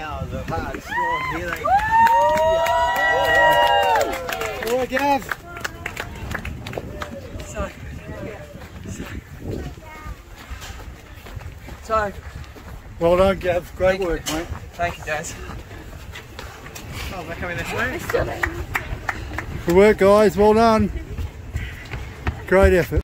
hours of hard slog. Here they go. All right, Gav. So, Well done, Gav. Great work, mate. thank you, guys. Oh, am I coming this way? Good work, guys. Well done. Great effort.